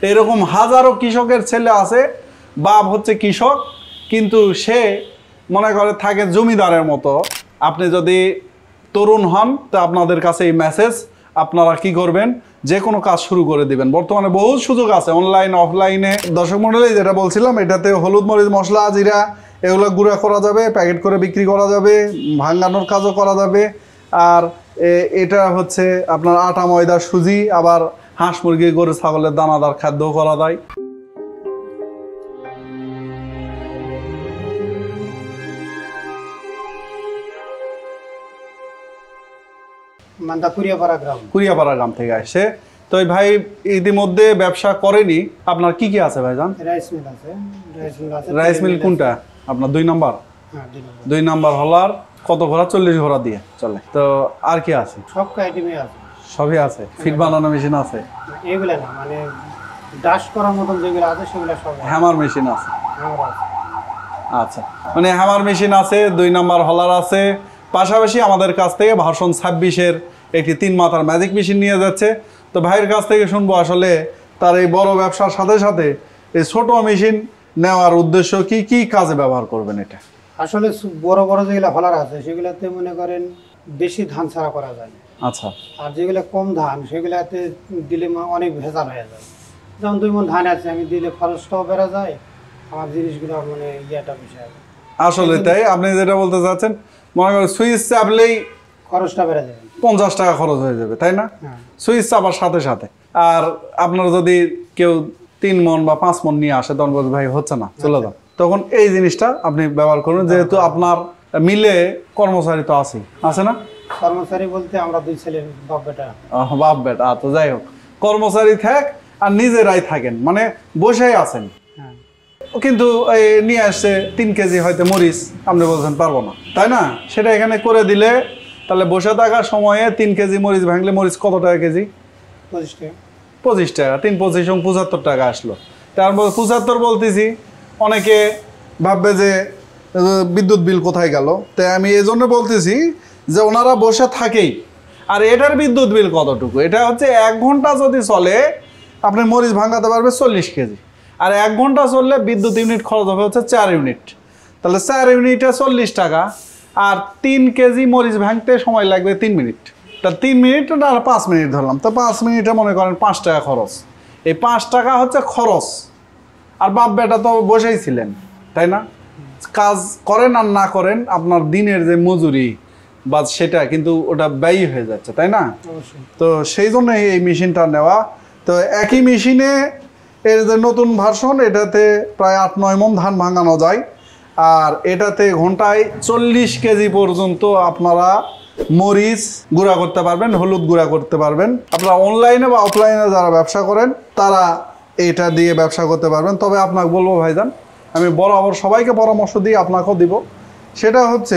এরকম হাজারো কৃষকের ছেলে আছে, বাপ হচ্ছে কৃষক কিন্তু সে মনে করে থাকে জমিদারের মতো। আপনি যদি তরুণ হন তো আপনাদের কাছে এই মেসেজ, আপনারা কি করবেন, যে কোনো কাজ শুরু করে দিবেন। বর্তমানে বহু সুযোগ আছে অনলাইন অফলাইনে। দর্শক মণ্ডলী, যেটা বলছিলাম, এটাতে হলুদ মরিচ মশলা জিরা এগুলো গুঁড়া করা যাবে, প্যাকেট করে বিক্রি করা যাবে, ভাঙানোর কাজও করা যাবে। আর এটা হচ্ছে আপনার আটা ময়দা সুজি, আবার হাঁস মুরগি গরু ছাগলের দানাদার খাদ্যও করা যায়। কুরিয়াপাড়া গ্রাম থেকে আসে। তো ভাই ইতিমধ্যে ব্যবসা করেনি, আপনার কি কি আছে ভাইজান? রাইস মিল কোনটা আপনার? 2 নম্বর। 2 নম্বর হলার কত ঘোড়া? 40 ঘোড়া দিয়ে চলে। তো আর কি আছে? সব আইটেমই আছে, সবই আছে। ফিট বানানো মেশিন আছে? এগুলা না, মানে ডাশ করার মতন যেগুলো আছে সেগুলো সব। হ্যামার মেশিন আছে? আচ্ছা, মানে হ্যামার মেশিন আছে, 2 নম্বর হলার আছে। পাশাপাশি আমাদের কাছ থেকে ভার্সন 26-এর একটি 3 মাথার ম্যাজিক মেশিন নিয়ে যাচ্ছে। তো ভাইয়ের কাছ থেকে শুনবো আসলে তার এই বড় ব্যবসার সাথে সাথে এই ছোট মেশিন নেওয়ার উদ্দেশ্য কি, কি কাজে ব্যবহার করবেন এটা? আসলে বড় বড় যেগুলো হলার আছে সেগুলোতে মনে করেন বেশি ধান ছাড়া করা যায়। আচ্ছা। আর যেগুলো কম ধান সেগুলোতে দিলে অনেক ভেজাল হয়ে যায়। যেমন 2 মণ ধান আছে, আমি দিলে খরচটাও বেড়ে যায়, আমার জিনিসগুলো মানে ইয়েটা বেশি হবে। আসলে তাই আপনি যেটা বলতে চাচ্ছেন, মনে করেন সুইচ চাপলেই খরচটা বেড়ে যাবে, 50 টাকা খরচ হয়ে যাবে, তাই না? সুইচ চাপার সাথে সাথে। আর আপনার যদি কেউ 3 মণ বা 5 মণ নিয়ে আসে, তখন বলতে ভাই হচ্ছে না, চলে যান, তখন এই জিনিসটা আপনি ব্যবহার করুন। যেহেতু আপনার মিলে কর্মচারী তো আছে না? কর্মচারী বলতে আমরা 2 ছেলে, বাপ বেটা। বাপ বেটা, তো যাই হোক, কর্মচারী থাক আর নিজেরাই থাকেন, মানে বসেই আছেন। কিন্তু নিয়ে আসছে 3 কেজি হয়তো মরিচ, আপনি বলছেন পারবো না, তাই না? সেটা এখানে করে দিলে তাহলে বসে থাকার সময়ে 3 কেজি মরিচ ভাঙলে মরিচ কত টাকা কেজি? 25 টাকা। 25 টাকা, 3 25 75 টাকা আসলো। তারপর 75 বলতেছি, অনেকে ভাববে যে বিদ্যুৎ বিল কোথায় গেল। তাই আমি এই জন্য বলতেছি যে ওনারা বসে থাকেই, আর এটার বিদ্যুৎ বিল কতটুকু? এটা হচ্ছে 1 ঘন্টা যদি চলে আপনি মরিচ ভাঙাতে পারবে 40 কেজি, আর 1 ঘন্টা চললে বিদ্যুৎ ইউনিট খরচ হবে হচ্ছে 4 ইউনিট। তাহলে 4 ইউনিটে 40 টাকা, আর 3 কেজি মরিচ ভাঙতে সময় লাগবে 3 মিনিট। তা 3 মিনিট আর 5 মিনিট ধরলাম, তো 5 মিনিটে মনে করেন 5 টাকা খরচ। এই 5 টাকা হচ্ছে খরচ, আর বাপ বেটা তো বসেই ছিলেন, তাই না? কাজ করেন আর না করেন আপনার দিনের যে মজুরি বা সেটা কিন্তু ওটা ব্যয় হয়ে যাচ্ছে, তাই না? তো সেই জন্য এই মেশিনটা নেওয়া। তো একই মেশিনে এর যে নতুন ভার্সন, এটাতে প্রায় 8-9 মণ ধান ভাঙানো যায়, আর এটাতে ঘন্টায় 40 কেজি পর্যন্ত আপনারা মরিচ গুঁড়া করতে পারবেন, হলুদ গুঁড়া করতে পারবেন। আপনারা অনলাইনে বা অফলাইনে যারা ব্যবসা করেন তারা এটা দিয়ে ব্যবসা করতে পারবেন। তবে আপনাকে বলবো ভাইজান, আমি বরাবর সবাইকে পরামর্শ দিই, আপনাকেও দিব, সেটা হচ্ছে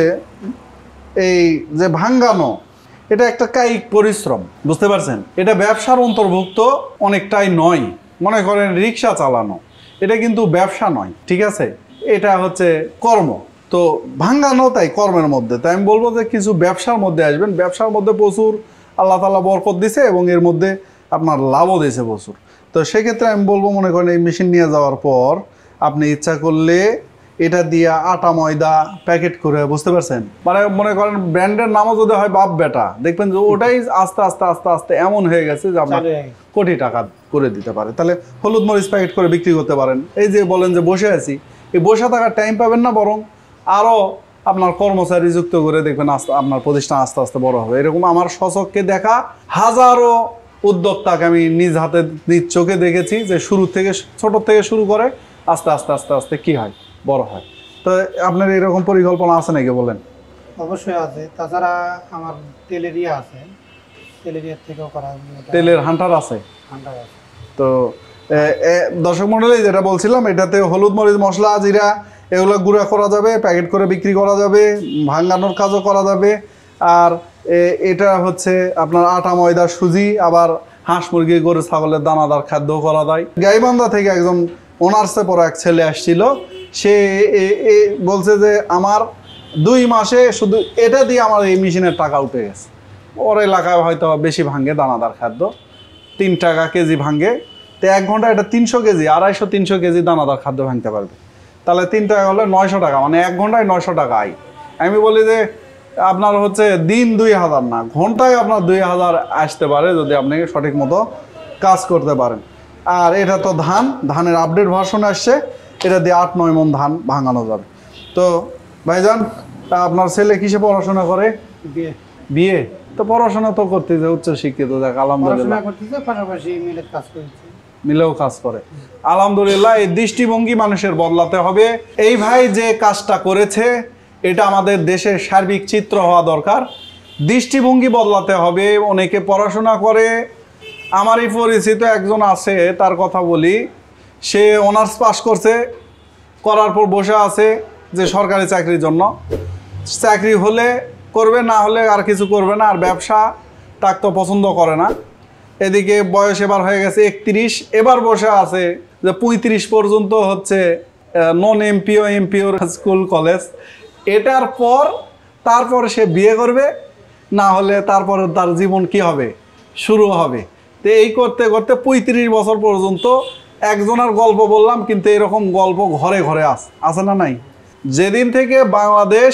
এই যে ভাঙ্গানো, এটা একটা কায়িক পরিশ্রম, বুঝতে পারছেন? এটা ব্যবসার অন্তর্ভুক্ত অনেকটাই নয়। মনে করেন রিক্সা চালানো, এটা কিন্তু ব্যবসা নয়, ঠিক আছে? এটা হচ্ছে কর্ম। তো ভাঙ্গানো তাই কর্মের মধ্যে। তাই আমি বলবো যে কিছু ব্যবসার মধ্যে আসবেন। ব্যবসার মধ্যে প্রচুর আল্লাহ তাআলা বরকত দিছে এবং এর মধ্যে আপনার লাভও দিয়েছে প্রচুর। তো সেক্ষেত্রে আমি বলবো, মনে করেন এই মেশিন নিয়ে যাওয়ার পর আপনি ইচ্ছা করলে এটা দিয়ে আটা ময়দা প্যাকেট করে, বুঝতে পারছেন? মানে মনে করেন ব্র্যান্ডের নামও যদি হয় বাপ বেটা, দেখবেন যে ওটাই আস্তে আস্তে আস্তে আস্তে এমন হয়ে গেছে যে আপনার কোটি টাকা করে দিতে পারে। তাহলে হলুদ মরিচ প্যাকেট করে বিক্রি করতে পারেন। এই যে বলেন যে বসে আছি, এই বসে থাকার টাইম পাবেন না, বরং আরও আপনার কর্মচারী যুক্ত করে দেখবেন আপনার প্রতিষ্ঠান আস্তে আস্তে বড় হবে। এরকম আমার স্বচক্ষে দেখা হাজারো উদ্যোক্তাকে আমি নিজ হাতে নিজ চোখে দেখেছি যে শুরু থেকে, ছোট থেকে শুরু করে আস্তে আস্তে আস্তে আস্তে কি হয়, বড় হয়। তো আপনার এরকম পরিকল্পনা আছে নাকি বলেন? অবশ্যই আছে। তাছাড়া আমার তেলের ইয়ে আছে, তেলের ইয়ে থেকেও করা, তেলের হান্টার আছে। তো দর্শক মণ্ডলী, যেটা বলছিলাম, এটাতে হলুদ মরিচ মশলা জিরা এগুলো গুঁড়া করা যাবে, প্যাকেট করে বিক্রি করা যাবে, ভাঙানোর কাজও করা যাবে। আর এটা হচ্ছে আপনার আটা ময়দা সুজি, আবার হাঁস মুরগি গরু ছাগলের দানাদার খাদ্যও করা যায়। গাইবান্ধা থেকে একজন অনার্সে পড়া এক ছেলে আসছিল, সে বলছে যে আমার 2 মাসে শুধু এটা দিয়ে আমার এই মেশিনের টাকা উঠে গেছে। ওর এলাকায় হয়তো বেশি ভাঙে দানাদার খাদ্য, 3 টাকা কেজি ভাঙে, তো 1 ঘন্টা এটা 300 কেজি 250-300 কেজি দানাদার খাদ্য ভাঙতে পারবে। তাহলে 3 টাকা হলে 900 টাকা, মানে 1 ঘন্টায় 900 টাকা আয়। আমি বলি যে আপনার হচ্ছে দিন 2000 না, ঘন্টায় আপনার 2000 আসতে পারে যদি আপনি সঠিক মতো কাজ করতে পারেন। আর এটা তো ধানের আপডেট ভার্সন আসছে, এটা দিয়ে 8-9 মণ ধান ভাঙানো যাবে। তো ভাইজান, আপনার ছেলে কিসে পড়াশোনা করে? বিয়ে। তো পড়াশোনা তো করতেছে, উচ্চ শিক্ষিত, দেখ আলহামদুলিল্লাহ, পাশাপাশি মিলেও কাজ করে আলহামদুলিল্লাহ। এই দৃষ্টিভঙ্গি মানুষের বদলাতে হবে। এই ভাই যে কাজটা করেছে এটা আমাদের দেশের সার্বিক চিত্র হওয়া দরকার। দৃষ্টিভঙ্গি বদলাতে হবে। অনেকে পড়াশোনা করে, আমারই পরিচিত একজন আছে, তার কথা বলি, সে অনার্স পাস করছে, করার পর বসে আছে যে সরকারি চাকরির জন্য, চাকরি হলে করবে, না হলে আর কিছু করবে না, আর ব্যবসা তাক তো পছন্দ করে না। এদিকে বয়স এবার হয়ে গেছে 31, এবার বসে আছে যে 35 পর্যন্ত হচ্ছে নন এমপিওর স্কুল কলেজ। এটার পর তারপর সে বিয়ে করবে, না হলে তারপরে তার জীবন কি হবে, শুরু হবে। তো এই করতে করতে 35 বছর পর্যন্ত একজনের গল্প বললাম, কিন্তু এরকম গল্প ঘরে ঘরে আছে না নাই? যেদিন থেকে বাংলাদেশ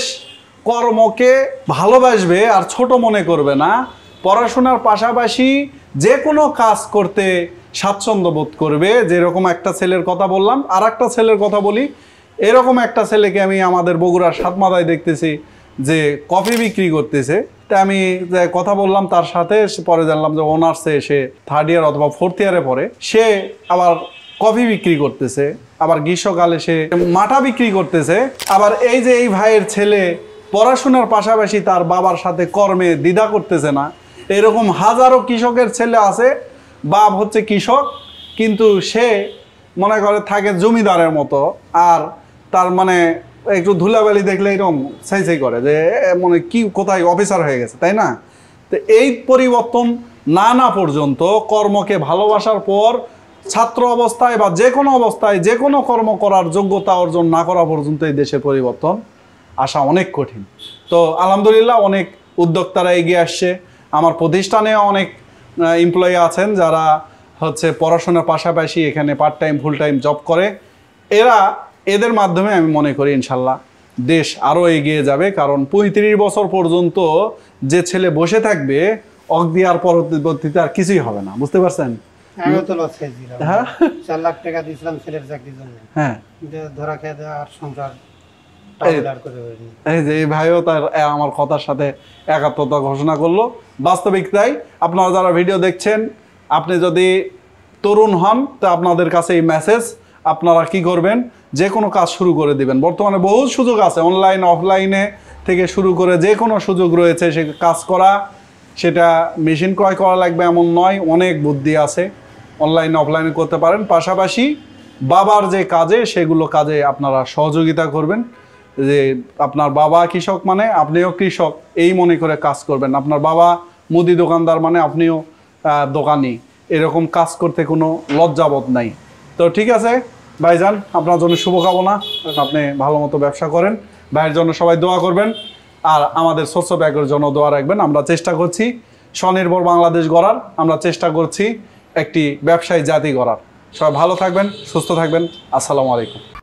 কর্মকে ভালোবাসবে আর ছোট মনে করবে না, পড়াশোনার পাশাপাশি যে কোনো কাজ করতে স্বাচ্ছন্দ্য বোধ করবে, যেরকম একটা ছেলের কথা বললাম, আর একটা ছেলের কথা বলি। এরকম একটা ছেলেকে আমি আমাদের বগুড়ার সাতমাথায় দেখতেছি যে কফি বিক্রি করতেছে। তা আমি কথা বললাম তার সাথে, পরে জানলাম যে অনার্সে সে 3rd ইয়ার অথবা 4th ইয়ারে পড়ে, সে আবার কফি বিক্রি করতেছে, আবার গ্রীষ্মকালে সে মাঠা বিক্রি করতেছে। আবার এই যে এই ভাইয়ের ছেলে পড়াশোনার পাশাপাশি তার বাবার সাথে কর্মে দ্বিধা করতেছে না। এরকম হাজারো কৃষকের ছেলে আছে, বাপ হচ্ছে কৃষক, কিন্তু সে মনে করে থাকে জমিদারের মতো, আর তার মানে একটু ধুলাবালি দেখলে এরকম সেই করে যে মানে কি কোথায় অফিসার হয়ে গেছে, তাই না? তো এই পরিবর্তন না পর্যন্ত, কর্মকে ভালোবাসার পর ছাত্র অবস্থায় বা যে কোনো অবস্থায় যে কোনো কর্ম করার যোগ্যতা অর্জন না করা পর্যন্ত এই দেশের পরিবর্তন আসা অনেক কঠিন। তো আলহামদুলিল্লাহ অনেক উদ্যোক্তারা এগিয়ে আসছে। আমার প্রতিষ্ঠানে অনেক এমপ্লয়ি আছেন যারা হচ্ছে পড়াশোনার পাশাপাশি এখানে part time full time job করে। এদের মাধ্যমে আমি মনে করি ইনশাল্লাহ দেশ আরও এগিয়ে যাবে। কারণ 35 বছর পর্যন্ত যে ছেলে বসে থাকবে, অগ্নি আর পরবর্তীতে আর কিছুই হবে না, বুঝতে পারছেন? আমিও তো লস খেয়েছিলাম। 4 লাখ টাকা দিয়েছিলাম ছেলের চাকরির জন্য। হ্যাঁ, ধরা খেয়ে দেওয়া আর সংসার এই যে এই ভাইও তার আমার কথার সাথে একাত্মতা ঘোষণা করলো। বাস্তবিক তাই। আপনারা যারা ভিডিও দেখছেন, আপনি যদি তরুণ হন তো আপনাদের কাছে এই মেসেজ, আপনারা কি করবেন, যে কোনো কাজ শুরু করে দিবেন। বর্তমানে বহু সুযোগ আছে, অনলাইন অফলাইনে থেকে শুরু করে যে কোনো সুযোগ রয়েছে সে কাজ করা। সেটা মেশিন ক্রয় করা লাগবে এমন নয়, অনেক বুদ্ধি আছে, অনলাইন অফলাইনে করতে পারেন। পাশাপাশি বাবার যে কাজে, সেগুলো কাজে আপনারা সহযোগিতা করবেন। যে আপনার বাবা কৃষক মানে আপনিও কৃষক, এই মনে করে কাজ করবেন। আপনার বাবা মুদি দোকানদার মানে আপনিও দোকানি, এরকম কাজ করতে কোনো লজ্জাবোধ নাই। তো ঠিক আছে ভাইজান, আপনার জন্য শুভকামনা, আপনি ভালো মতো ব্যবসা করেন। ভাইয়ের জন্য সবাই দোয়া করবেন, আর আমাদের শস্য ব্যাগের জন্য দোয়া রাখবেন। আমরা চেষ্টা করছি স্বনির্ভর বাংলাদেশ গড়ার, আমরা চেষ্টা করছি একটি ব্যবসায়ী জাতি গড়ার। সবাই ভালো থাকবেন, সুস্থ থাকবেন। আসসালামু আলাইকুম।